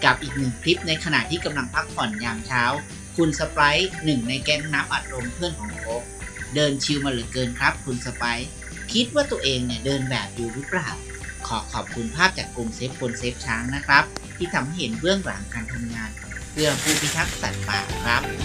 กับอีกหนึ่งคลิปในขณะที่กำลังพักผ่อนยามเช้าคุณสไปร์หนึ่งในแก๊งน้ำอัดลมเพื่อนของโอ๊คเดินชิลมาเหลือเกินครับคุณสไปร์คิดว่าตัวเองเนี่ยเดินแบบอยู่หรือเปล่าขอบคุณภาพจากกลุ่มเซฟคนเซฟช้างนะครับที่ทำให้เห็นเบื้องหลังการทำงานเพื่อผู้พิทักษ์สัตว์ป่าครับ